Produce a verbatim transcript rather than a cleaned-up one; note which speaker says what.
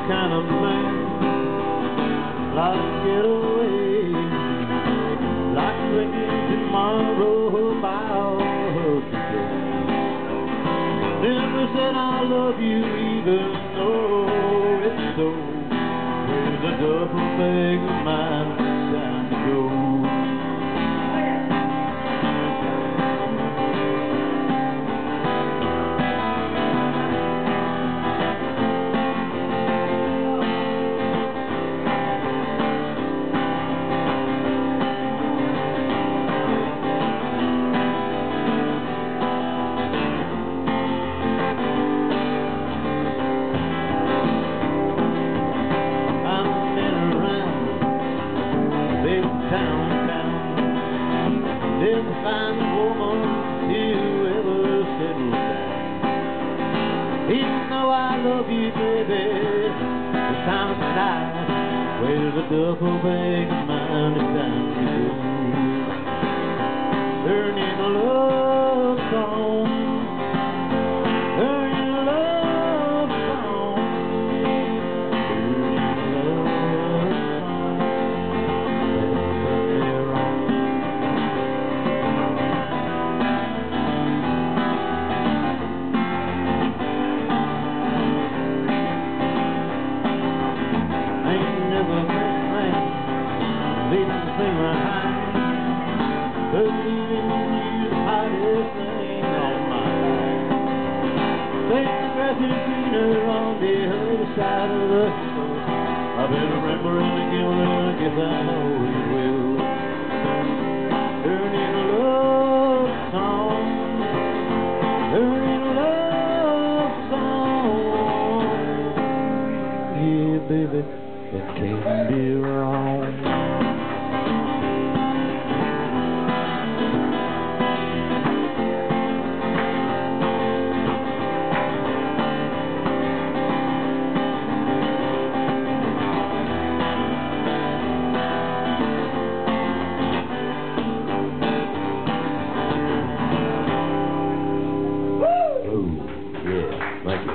Speaker 1: kind of man, like to get away, like drinking tomorrow by today. Never said I love you even though it's so. There's a duffel bag of mine, it's time to go. Didn't find a woman who ever settled down. Even though I love you, baby, the time of night, where's a duffel bag of mine? It's time to go. Turning a love song, turning a love song, turning a love song. That's me wrong. Thing behind, but even you the hottest thing on my life. Think the grass is greener on the other side of the hill. I've been remembering again, and I guess I know you will. Turning a love song, turning a love song. Yeah, baby, it can't be wrong. Thank you.